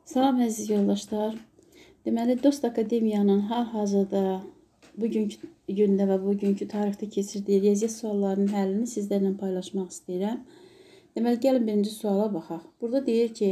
Salam əziz yoldaşlar. Deməli, Dost Akademiyanın hal-hazırda bugünkü gündə və bugünkü tarixdə keçirdiyi riyaziyyat suallarının həllini sizlərlə paylaşmaq istəyirəm. Deməli, gəlin birinci suala baxaq. Burada deyir ki,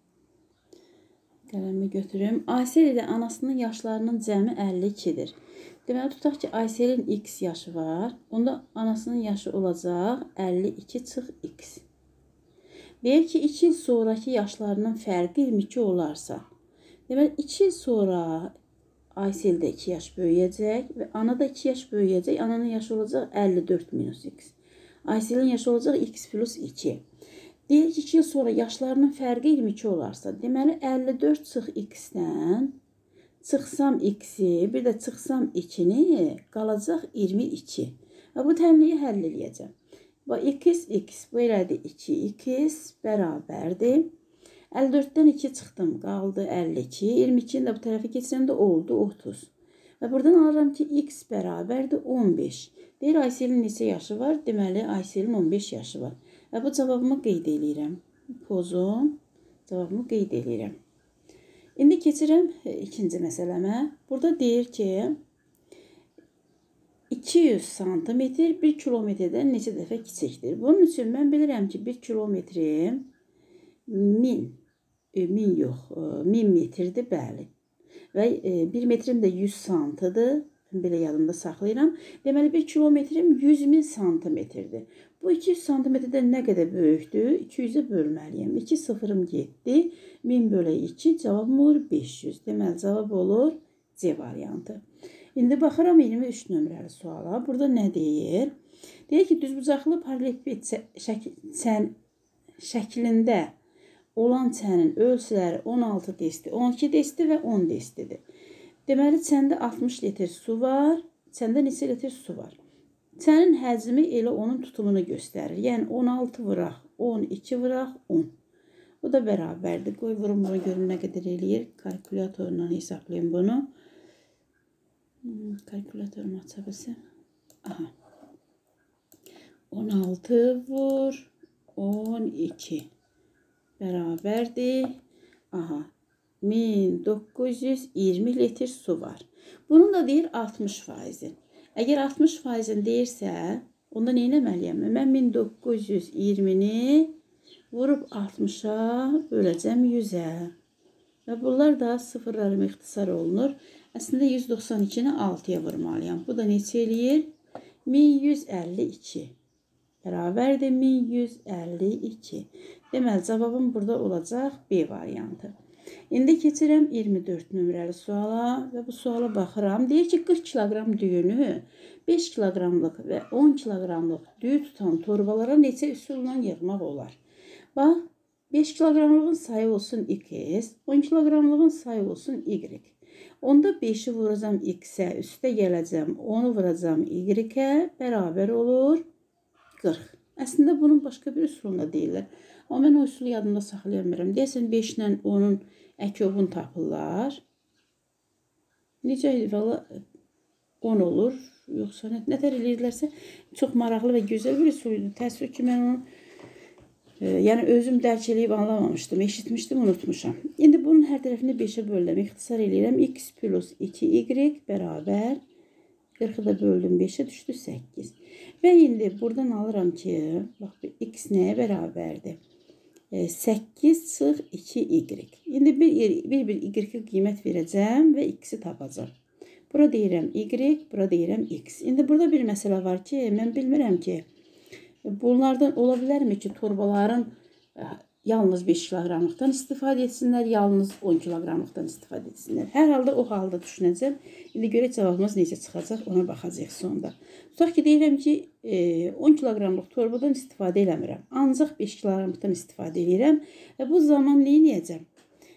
qələmi götürüm. Aysel ilə anasının yaşlarının cəmi 52-dir. Deməli, tutaq ki, Ayselin x yaşı var. Onda anasının yaşı olacaq 52 çıx x. Deyir ki, 2 il sonraki yaşlarının fərqi 22 olarsa. Deməli, 2 il sonra Aysel də 2 yaş böyüyəcək və ana da 2 yaş böyüyəcək. Ananın yaşı olacaq 54 minus x. Ayselin yaşı olacaq x plus 2. Deyir ki, 2 il sonra yaşlarının fərqi 22 olarsa. Deməli, 54 çıx x-dən çıxsam x-i, bir də çıxsam 2-ni qalacaq 22. Və bu təmliyi həll eləyəcəm. Bu x bu elədir 2x bərabərdir. 54-dən 2 çıxdım, qaldı 52. 22-ni də bu tərəfə keçirəndə oldu 30. Və buradan alıram ki, x bərabərdir 15. Deyir, Ayselin neçə yaşı var? Deməli, Ayselin 15 yaşı var. Və bu cavabımı qeyd edirəm. Pozum, cavabımı qeyd edirəm. İndi keçirəm ikinci məsələmə. Burada deyir ki, 200 santimetr 1 kilometrdən neçə dəfə kiçikdir? Bunun üçün mən bilirəm ki, 1 kilometrim 1000 metrdir, bəli. Və 1 metrim də 100 santıdır. Belə yadımda saxlayıram. Deməli, 1 kilometrim 100.000 santimetrdir. Bu 200 santimetrdən nə qədər böyükdür? 200-ə bölməliyəm. 2 sıfırım 7, 1000 bölə 2, cavabım olur 500. Deməli, cavab olur C variantı. İndi baxıram 23 nömrəli suala. Burada nə deyir? Deyir ki, düzbucaqlı paraleliped şəklində olan çənin ölçüləri 16 desti, 12 desti və 10 destidir. Deməli, çəndə 60 litr su var. Çəndə neçə litr su var? Çənin həcmi elə onun tutumunu göstərir. Yəni, 16 vıraq, 12 vıraq, 10. Bu da bərabərdir. Qoy vurum bunu görün nə qədər eləyir. Kalkulyatorla hesablayın bunu. Kalkulatorumu aça bilsəm. Aha. 16 vur 12 bərabərdir. Aha. 1920 litr su var. Bunun da deyir 60%. Əgər 60% deyirsə, onda nə etməliyəm? Mən 1920-ni vurub 60-a böləcəm 100-ə. Və bunlar da sıfırlarım ixtisar olunur. Əslində 192-ni 6-ya vurmalıyam. Bu da neçə eləyir? 1152. Bərabərdir 1152. Deməli, cavabım burada olacaq B variantı. İndi keçirəm 24 nömrəli suala və bu suala baxıram. Deyir ki, 40 kiloqram düyünü 5 kiloqramlıq və 10 kiloqramlıq düyü tutan torbalara neçə üsulla yığmaq olar? Bax, 5 kiloqramlığın sayı olsun x, 10 kiloqramlığın sayı olsun y. Onda 5-i vuracam x-ə, üstə gələcəm, 10-u vuracam y-ə, bərabər olur 40. Əslində, bunun başqa bir üsulunda deyirlər. Amma mən o üsulu yadımda saxlayamıram. Deyəsən, 5 ilə 10-un əkobun tapırlar. Necə idi, valla 10 olur. Yoxsa nətər eləyirlərsə, çox maraqlı və gözəl bir üsul idi. Təəssüf ki, mən onu yəni özüm dərk eləyib anlamamışdım, eşitmişdim, unutmuşam. İndi bunun hər tərəfini 5-ə bölürəm, ixtisar eləyirəm. X plus 2y bərabər 40-ı da böldüm 5-ə düşdü 8. Və indi buradan alıram ki, bax, x nəyə bərabərdir? 8 çıx 2y. İndi bir y-ə qiymət verəcəm və x-i tapacam. Bura deyirəm y, bura deyirəm x. İndi burada bir məsələ var ki, mən bilmirəm ki, bunlardan ola bilərmi ki, torbaların yalnız 5 kiloqramlıqdan istifadə etsinlər, yalnız 10 kiloqramlıqdan istifadə etsinlər. Hər halda o halda düşünəcəm. İndi görək cavabımız necə çıxacaq, ona baxacaq sonda. Tutaq ki, deyirəm ki, 10 kiloqramlıq torbadan istifadə eləmirəm. Ancaq 5 kiloqramlıqdan istifadə edirəm. Və bu zaman nə edəcəm?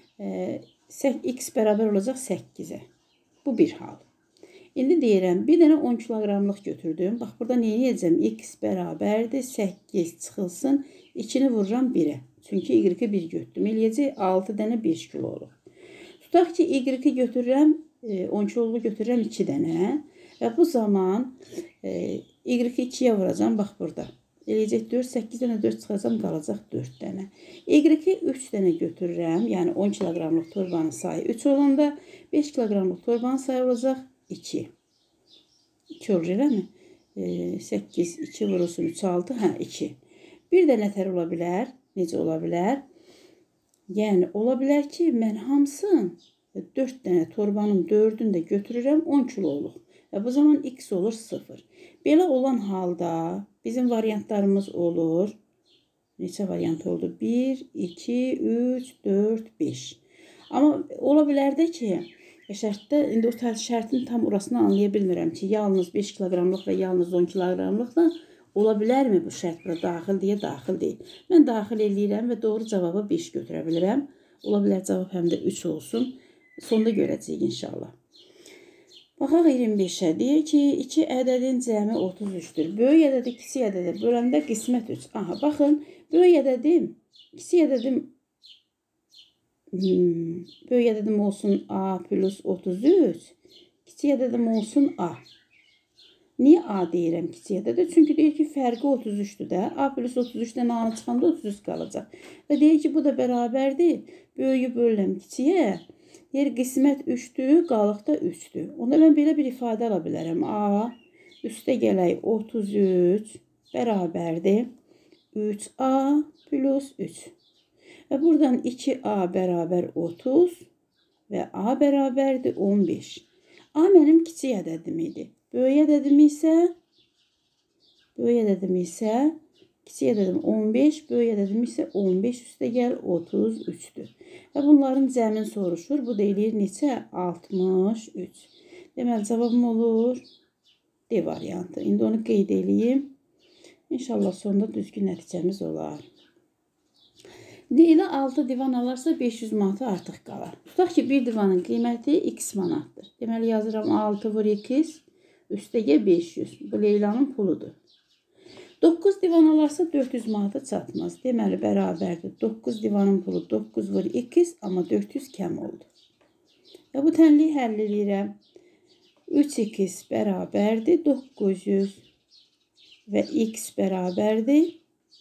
X bərabər olacaq 8-ə. Bu bir hal. İndi deyirəm, bir dənə 10 kiloqramlıq götürdüm. Bax, burada nə edəcəm? X bərabərdir, 8 çıxılsın, 2-ni vururam 1-ə. Çünki y-i 1 götürdüm. Eləyəcək 6 dənə 5 kilo olur. Tutaq ki, y-i götürürəm, 10 kilolu götürürəm 2 dənə. Və bu zaman y-i 2-yə vuracam, bax burada. Eləyəcək 4, 8 dənə 4 çıxacam, qalacaq 4 dənə. Y-i 3 dənə götürürəm. Yəni 10 kiloqramlıq torbanın sayı 3 olanda 5 kiloqramlıq torbanın sayı olacaq 2. 2 olur, eləmi? 8, 2 vurulsun 3, 6, 2. Bir də nətər ola bilər? Necə ola bilər? Yəni, ola bilər ki, mən hamısın 4 dənə torbanın 4'ünü də götürürəm 10 kiloluq. Və bu zaman x olur 0. Belə olan halda bizim variantlarımız olur. Neçə variant oldu? 1, 2, 3, 4, 5. Amma ola bilər də ki, şərtdə, indi o şərtin tam orasını anlaya bilmirəm ki, yalnız 5 kiloqramlıq və yalnız 10 kiloqramlıqla ola bilərmi bu şərt bura daxil deyə daxil deyil. Mən daxil eləyirəm və doğru cavabı 5 götürə bilirəm. Ola bilər cavab həm də 3 olsun. Sonda görəcəyik inşallah. Baxaq 25-ə. Deyir ki, 2 ədədin cəmi 33-dür. Böyük ədədi kiçik ədədə böləndə qismət 3. Aha, baxın, böyük ədədim, kiçik ədədim, böyük ədədim olsun A plus 33, kiçik ədədim olsun A. Niyə A deyirəm kiçik ədədə? Çünki deyir ki, fərqi 33-dür də. A plus 33-dən A-nı çıxanda 33 qalacaq. Və deyir ki, bu da bərabərdir. Böyüyü bölürəm kiçiyə. Deyir, qismət 3'dür, qalıq da 3'dür. Onda mən belə bir ifadə ala bilərəm. A üstə gələk 33 bərabərdir 3A plus 3. Və buradan 2A bərabər 30 və A bərabərdir 15. A mənim kiçik ədədim idi. Böyük ədədim isə kiçik ədədim 15, böyük ədədim isə 15 üstə gəl 33'dür. Və bunların cəmin soruşur. Bu da eləyir neçə? 63. Deməli, cavabım olur D variantı. İndi onu qeyd eləyim. İnşallah sonunda düzgün nəticəmiz olar. D ilə 6 divan alarsa 500 manatı artıq qalar. Tutaq ki, bir divanın qiyməti x manatdır. Deməli, yazıram 6 vur x üstə gəl 500. Bu Leylanın puludur. 9 divan alarsa 400 manata çatmaz. Deməli, bərabərdir. 9 divanın pulu 9 vur x, amma 400 kəm oldu. Və bu tənliyi həll edirəm. 3x bərabərdir 900 və x bərabərdir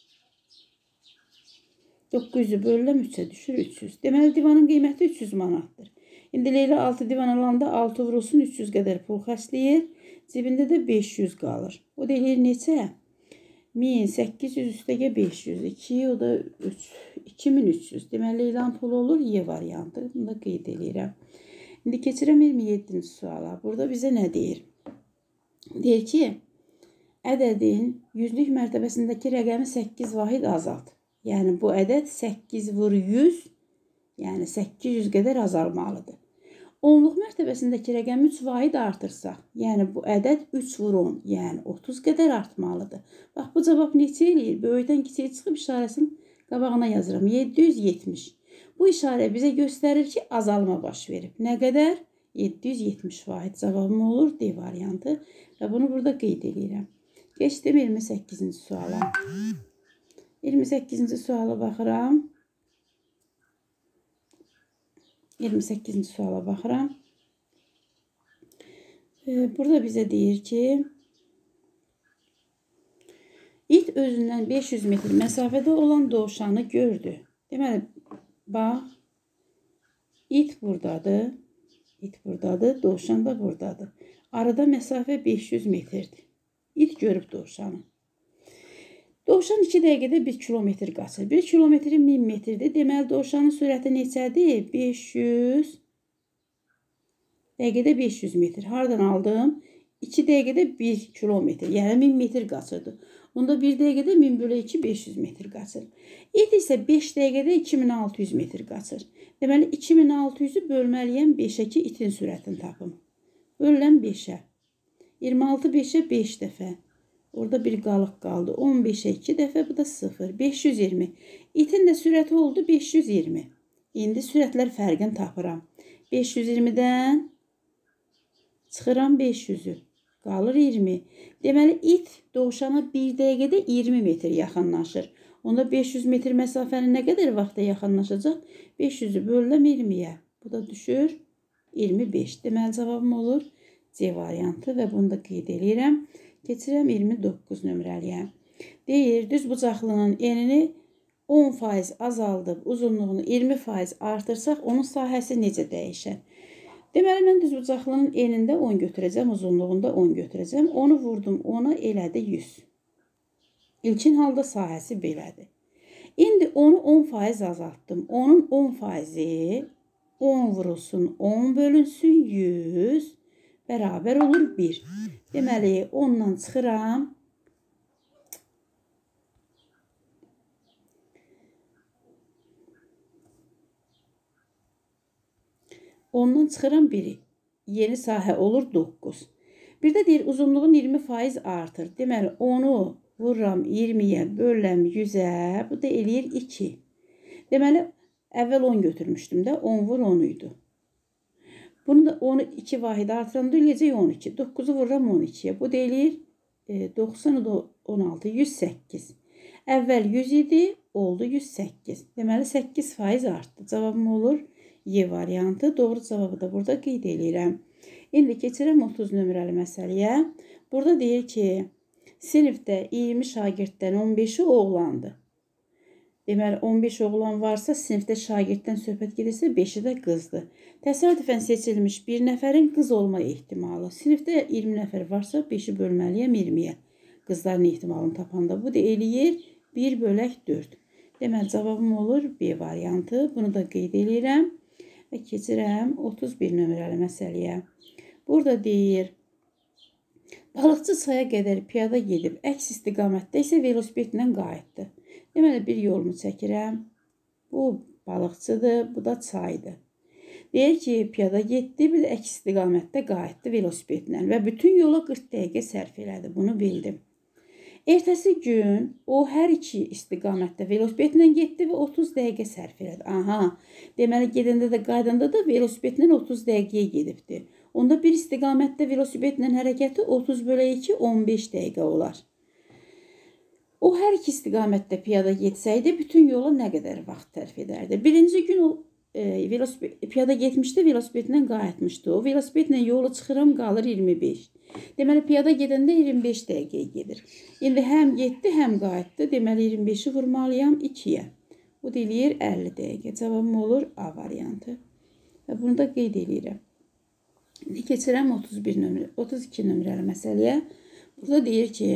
900'ü bölürəm 3'ə düşür 300. Deməli, divanın qiyməti 300 manatdır. İndi Leyla 6 divan alanda 6 vurulsun 300 qədər pul xərcləyir. Cibində də 500 qalır. O da eləyir neçə? 1800 üstəgə 500. 2, o da 3. 2300. Deməli, Leylanın pulu olur Y variantı. Bunu da qeyd edirəm. İndi keçirəm 27-ci suala. Burada bizə nə deyir? Deyir ki, ədədin yüzlük mərtəbəsindəki rəqəmi 8 vahid azalt. Yəni, bu ədəd 8 vur 100, yəni 800 qədər azalmalıdır. Onluq mərtəbəsindəki rəqəmi 3 vahid artırsaq, yəni bu ədəd 3 vur 10, yəni 30 qədər artmalıdır. Bax, bu cavab neçə eləyir? Böyükdən kiçiyə çıxıb işarəsinin qabağına yazıram. 770. Bu işarə bizə göstərir ki, azalma baş verib. Nə qədər? 770 vahid. Cavabım olur D variantı və bunu burada qeyd edirəm. Keçdim 28-ci suala. 28-ci suala baxıram. 28-ci suala baxıram. Burada bizə deyir ki, it özündən 500 metr məsafədə olan dovşanı gördü. Deməli, bax, it buradadır. İt buradadır, dovşan da buradadır. Arada məsafə 500 metrdir. İt görüb dovşanı. Dovşan 2 dəqiqədə 1 kilometr qaçır. 1 kilometri 1000 metrdir. Deməli, dovşanın sürəti neçədir? 500. Dəqiqədə 500 metr. Hardan aldım? 2 dəqiqədə 1 kilometr. Yəni 1000 metr qaçırdı. Onda 1 dəqiqədə 1000 bölü 2 500 metr qaçır. İt isə 5 dəqiqədə 2600 metr qaçır. Deməli, 2600'ü bölməliyəm 5'ə ki, itin sürətini tapım. Bölüləm 5'ə. 26 5'ə 5 dəfə. Orada bir qalıq qaldı. 15'ə 2 dəfə, bu da 0. 520. İtin də sürəti oldu 520. İndi sürətlər fərqini tapıram. 520'dən çıxıram 500'ü. Qalır 20. Deməli, it dovşana 1 dəqiqədə 20 metr yaxınlaşır. Onda 500 metr məsafəni nə qədər vaxtda yaxınlaşacaq? 500'ü bölüləm 20'yə. Bu da düşür 25. Deməli, cavabım olur C variantı və bunu da qeyd edirəm. Keçirəm 29 nömrəliyə. Deyir, düz bucaqlının enini 10% azaldıb, uzunluğunu 20% artırsaq, onun sahəsi necə dəyişər? Deməli, mən düz bucaqlının enində 10 götürəcəm, uzunluğunda 10 götürəcəm. Onu vurdum, ona elədi 100. İlkin halda sahəsi belədir. İndi onu 10% azaltdım. Onun 10%-i 10 vurulsun, 10 bölünsün, 100 bərabər olur 1. Deməli, 10-dan çıxıram. Ondan çıxıram 1'i. Yeni sahə olur 9. Bir də deyir, uzunluğun 20% artır. Deməli, onu vururam 20'yə, bölürəm 100'ə. Bu da eləyir 2. Deməli, əvvəl 10 götürmüşdüm də, 10 vur 10 idi. Bunu da 10'u 2 vahid artıran da eləyəcək 12. 9'u vururam 12'yə. Bu da eləyir 90, 16, 108. Əvvəl 100 idi, oldu 108. Deməli, 8% artdı. Cavabım olur Y variantı. Doğru cavabı da burada qeyd edirəm. İndi keçirəm 30 nömrəli məsələyə. Burada deyir ki, sinifdə 20 şagirddən 15'i oğlandı. Deməli, 15 oğlan varsa, sinifdə şagirddən söhbət gedirsə, 5'i də qızdır. Təsadüfən seçilmiş bir nəfərin qız olma ehtimalı. Sinifdə 20 nəfər varsa, 5'i bölməliyəm 20'yə. Qızların ehtimalını tapanda. Bu da eləyir 1 bölək 4. Deməli, cavabım olur B variantı. Bunu da qeyd edirəm. Və keçirəm 31 nömrəli məsələyə. Burada deyir, balıqçı çaya qədər piyada gedib, əks istiqamətdə isə velosipedlə qayıtdı. Deməli, bir yolunu çəkirəm. Bu balıqçıdır, bu da çaydır. Deyir ki, piyada getdi, bir də əks istiqamətdə qayıtdı velosipedlə və bütün yola 40 dəqiqə sərf elədi. Bunu bildim. Ertəsi gün o hər iki istiqamətdə velosipedlə getdi və 30 dəqiqə sərf elədi. Aha, deməli, gedəndə də qaydanda da velosipedlə 30 dəqiqəyə gedibdi. Onda bir istiqamətdə velosipedlə hərəkəti 30 bölək 2, 15 dəqiqə olar. O hər iki istiqamətdə piyada getsəydi, bütün yola nə qədər vaxt sərf edərdi? Birinci gün o piyada getmişdi, velosipedlə qayıtmışdı. O velosipedlə yolu çıxıram, qalır 25. Deməli, piyada gedəndə 25 dəqiqəyə gedir. İndi həm getdi, həm qayıtdı. Deməli, 25'i vurmalıyam 2'yə. Bu deyir 50 dəqiqə. Cavabım olur A variantı. Və bunu da qeyd edirəm. İndi keçirəm 32 nömrəli məsələyə. Burada deyir ki,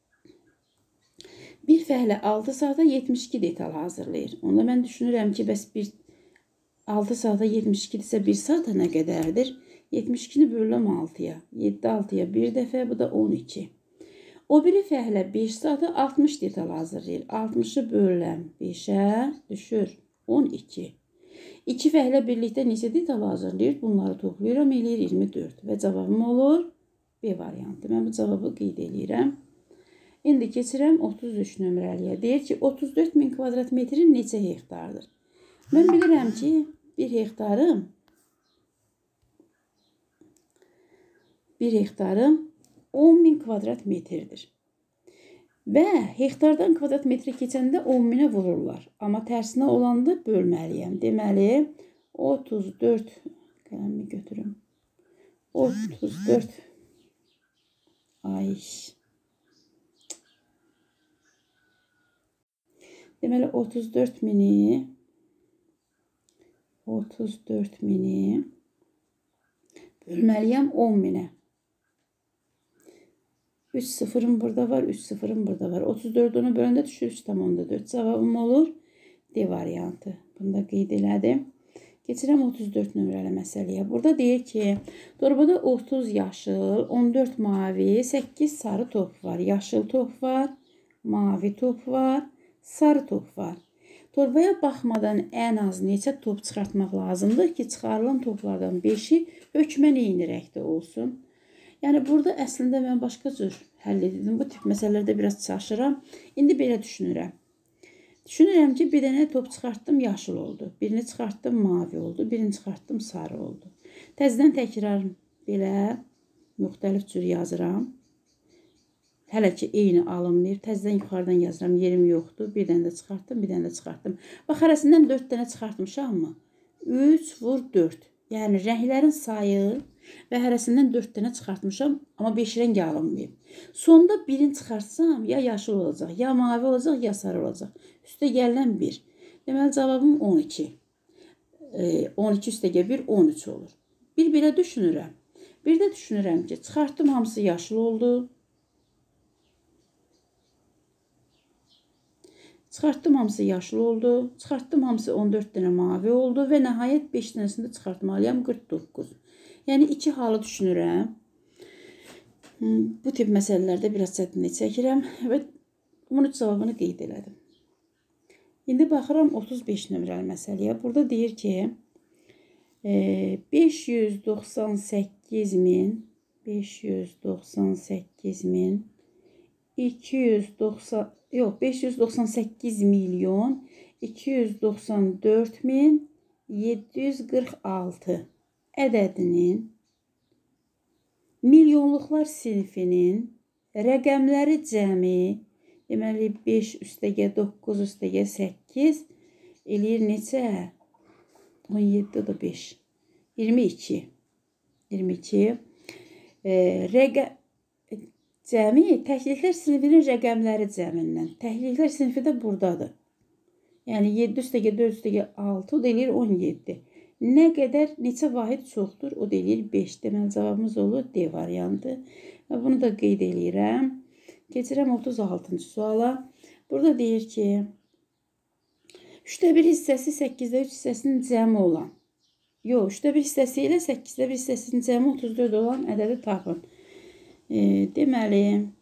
bir fəhlə 6 saata 72 detal hazırlayır. Onda mən düşünürəm ki, bəs 6 saata 72-dirsə 1 saata nə qədərdir? 72'ni bölürəm 6'ya. 7 6'ya bir dəfə, bu da 12. O biri fəhlə 5 saata 60 detal hazırlayır. 60'ı bölürəm 5'ə, düşür 12. 2 fəhlə birlikdə neçə detal hazırlayır? Bunları toplayıram, eləyir 24. Və cavabım olur B variantı. Mən bu cavabı qeyd edirəm. İndi keçirəm 33 nömrəliyə. Deyir ki, 34.000 kvadrat metrin neçə hektardır? Mən bilirəm ki, bir hektarım 10.000 kvadrat metrdir. Və hektardan kvadrat metrə keçəndə 10.000'ə vururlar. Amma tərsinə olanda bölməliyəm. Deməli, 34, qələmi götürüm. 34, deməli, 34.000'i bölməliyəm 10.000'ə. 3 sıfırım burada var, 3 sıfırım burada var. 34'ünü böləndə düşür 3,4. Cavabım olur D variantı. Bunu da qeyd elədim. Keçirəm 34 nömrəli məsələyə. Burada deyir ki, torbada 30 yaşıl, 14 mavi, 8 sarı top var. Yaşıl top var, mavi top var, sarı top var. Torbaya baxmadan ən az neçə top çıxartmaq lazımdır ki, çıxarılan toplardan 5'i hökmən eyni rəngdə olsun. Yəni, burada əslində mən başqa cür həll edirdim. Bu tip məsələlərdə biraz çaşıram. İndi belə düşünürəm. Düşünürəm ki, bir dənə top çıxartdım, yaşıl oldu. Birini çıxartdım, mavi oldu. Birini çıxartdım, sarı oldu. Təzədən təkrar belə müxtəlif cür yazıram. Hələ ki, eyni alınmayıb. Təzədən yuxarıdan yazıram. Yerim yoxdur. Bir dənə də çıxartdım, bir dənə də çıxartdım. Bax, arasından 4 dənə çıxartmışam mı? 3 vur 4. Yəni rənglərin sayı və hərəsindən 4 dənə çıxartmışam, amma 5 rəng alınmayıb. Sonda birini çıxartsam, ya yaşıl olacaq, ya mavi olacaq, ya sarı olacaq. Üstə gələn 1. Deməli, cavabım 12. 12 üstə gəl 1, 13 olur. Bir belə düşünürəm. Bir də düşünürəm ki, çıxartdım hamısı yaşıl oldu. Çıxartdım hamısı yaşıl oldu. Çıxartdım hamısı 14 dənə mavi oldu və nəhayət 5 dənəsində çıxartmalıyam 49. Yəni 2 halı düşünürəm. Bu tip məsələlərdə biraz çətinlik çəkirəm və bunun cavabını qeyd elədim. İndi baxıram 35 nömrəli məsələyə. Burada deyir ki, 598 milyon 294 min 746 ədədinin milyonluqlar sinfinin rəqəmləri cəmi, deməli 5 üstəgə 9 üstəgə 8 eləyir neçə? 17 da 5. 22. Cəmi təkliklər sinfinin rəqəmləri cəmindən. Təkliklər sinfi də buradadır. Yəni 7 üstəgə 4 üstəgə 6 o da eləyir 17. Nə qədər neçə vahid çoxdur? O da eləyir 5. Deməli cavabımız olur D variantı. Və bunu da qeyd eləyirəm. Keçirəm 36-cı suala. Burada deyir ki, 3də 1 hissəsi 8də 3 hissəsinin cəmi olan. Yox, 3də 1 hissəsi ilə 8də 1 hissəsinin cəmi 34 olan ədədi tapın. Deməli,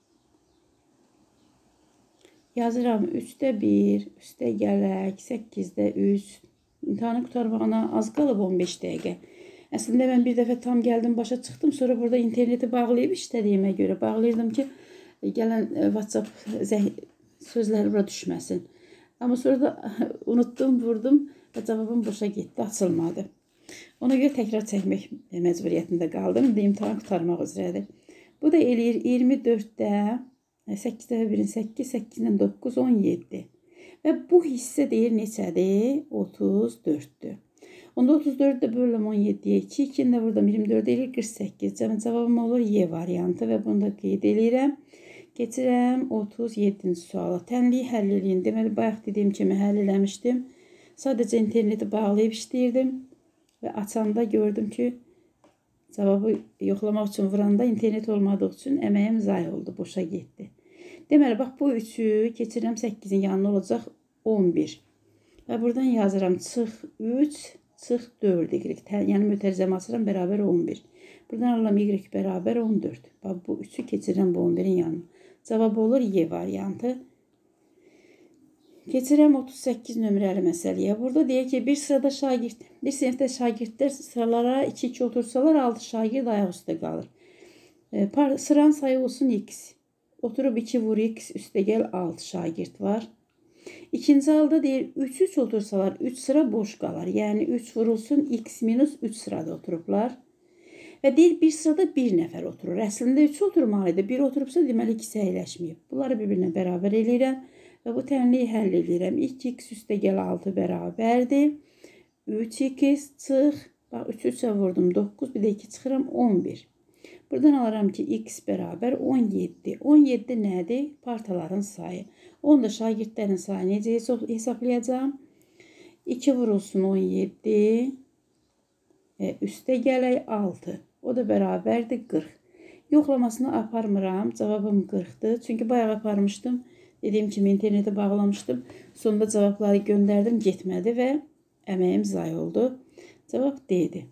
yazıram 3də 1, üstə gələk, 8də 3. İmtahanı qutarmağına az qalıb 15 dəqiqə. Əslində mən bir dəfə tam gəldim, başa çıxdım. Sonra burada interneti bağlayıb işlədiyimə görə bağlayırdım ki, gələn WhatsApp sözləri bura düşməsin. Amma sonra da unutdum, vurdum və cavabım boşa getdi, açılmadı. Ona görə təkrar çəkmək məcburiyyətində qaldım. İndi imtahan qutarmaq üzrədir. Bu da eləyir 24-də 8-də 1-in 8, 8-dən 9, 17. Və bu hissə deyir neçədir? 34-dür. Onda 34-ü də bölürəm 17-yə 2, 2-ni də burada 24 eləyir 48. Cavabım olur Y variantı və bunu da qeyd eləyirəm. Keçirəm 37-ci suala. Tənliyi həll eləyin. Deməli, bayaq dediyim kimi həll eləmişdim. Sadəcə interneti bağlayıb işləyirdim və açanda gördüm ki, cavabı yoxlamaq üçün vuranda internet olmadığı üçün əməyim zay oldu, boşa getdi. Deməli, bax bu 3-ü keçirəm 8-in yanına olacaq 11. Və buradan yazıram çıx 3, çıx 4 y. Yəni mötərizəmi açıram bərabər 11. Buradan alıram y bərabər 14. Bax bu 3-ü keçirəm bu 11-in yanına. Cavab olur Y variantı. Keçirəm 38 nömrəli məsələyə. Burada deyək ki, bir sinifdə şagirdlər sıralara 2-2 otursalar 6 şagird ayaq üstə qalır. Sıranın sayı olsun X. Oturub 2 vur X üstə gəl 6 şagird var. İkinci halda deyir 3-3 otursalar 3 sıra boş qalar. Yəni 3 vurulsun X minus 3 sırada oturublar. Və deyir bir sırada bir nəfər oturur. Əslində 3 oturmalıydı. 1 oturubsa deməli 2 əyləşməyib. Bunları bir-birinə bərabər eləyirəm. Və bu tənliyi həll edirəm. 2x üstə gəl 6 bərabərdir. 3x çıx. Bax 3-3-ə vurdum 9. Bir də 2 çıxıram 11. Buradan alaram ki x bərabər 17. 17 nədir? Partaların sayı. Onu da şagirdlərin sayı necə hesablayacağım? 2 vurulsun 17. Üstə gələk 6. O da bərabərdir 40. Yoxlamasını aparmıram. Cavabım 40-dır. Çünki bayaq aparmışdım. Dediyim kimi internete bağlamışdım. Sonunda cavabları göndərdim, getmədi və əməyim zay oldu. Cavab D-dir.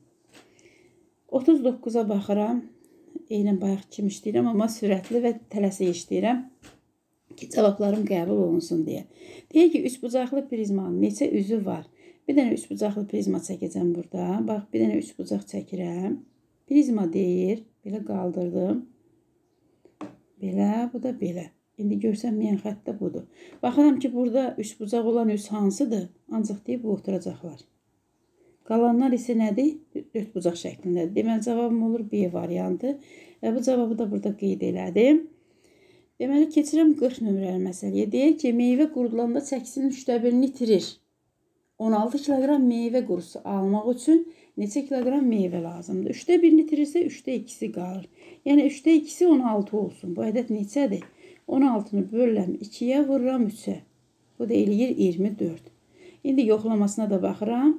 39-a baxıram. Eynən bayaq kimi işləyirəm, amma sürətli və tələsi işləyirəm ki, cavablarım qəbul olunsun deyə. Deyək ki, üçbucaqlı prizmanın neçə üzü var? Bir dənə üçbucaqlı prizma çəkəcəm burada. Bax, bir dənə üçbucaq çəkirəm. Prizma deyir. Belə qaldırdım. Belə, bu da belə. İndi görsənməyən xətt də budur. Baxıram ki, burada üçbucaq olan üz hansıdır? Ancaq deyib, bu oturacaqlar. Qalanlar isə nədir? Dördbucaq şəklindədir. Deməli, cavabım olur B variantı. Və bu cavabı da burada qeyd elədim. Deməli, keçirəm 40 nömrəli məsələyə. Deyək ki, meyvə qurudulanda çəkisinin 3/1-ni itirir. 16 kiloqram meyvə qurusu almaq üçün neçə kiloqram meyvə lazımdır? 3də 1-ni itirirsə 3də 2-si qalır. Yəni 3də 2-si 16 olsun. Bu ədəd neçədir? 16-nı bölürəm 2-yə, vururam 3-ə. Bu da eləyir 24. İndi yoxlamasına da baxıram.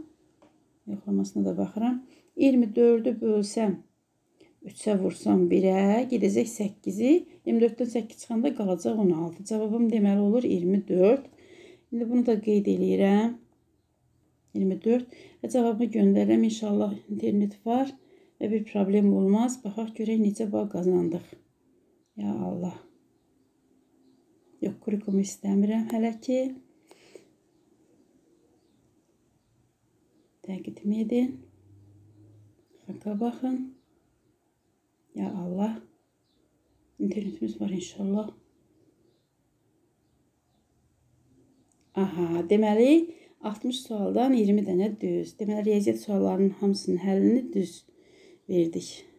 24-ü bölsəm 3-ə vursam 1-ə, gedəcək 8-i. 24-dən 8 çıxanda qalacaq 16. Cavabım deməli olur 24. İndi bunu da qeyd eləyirəm. 24. Və cavabı göndərirəm. İnşallah internet var və bir problem olmaz. Baxaq görək necə bal qazandıq. Ya Allah. Yox, kurikumu istəmirəm hələ ki. Təqdim edin. Xaqa baxın. Ya Allah. İnternetimiz var inşallah. Aha, deməli 60 sualdan 20 dənə düz. Deməli riyaziyyat suallarının hamısının həllini düz verdik.